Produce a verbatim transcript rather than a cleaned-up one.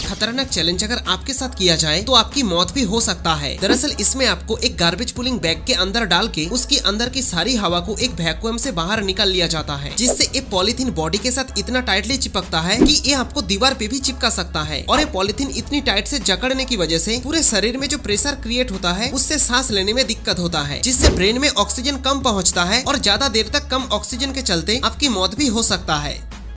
खतरनाक चैलेंज अगर आपके साथ किया जाए तो आपकी मौत भी हो सकता है। दरअसल इसमें आपको एक गार्बेज पुलिंग बैग के अंदर डाल के उसके अंदर की सारी हवा को एक वैक्यूम से बाहर निकाल लिया जाता है, जिससे ये पॉलीथीन बॉडी के साथ इतना टाइटली चिपकता है कि ये आपको दीवार पे भी चिपका सकता है। और ये पॉलीथीन इतनी टाइट से जकड़ने की वजह से पूरे शरीर में जो प्रेशर क्रिएट होता है उससे सांस लेने में दिक्कत होता है, जिससे ब्रेन में ऑक्सीजन कम पहुंचता है और ज्यादा देर तक कम ऑक्सीजन के चलते आपकी मौत भी हो सकता है।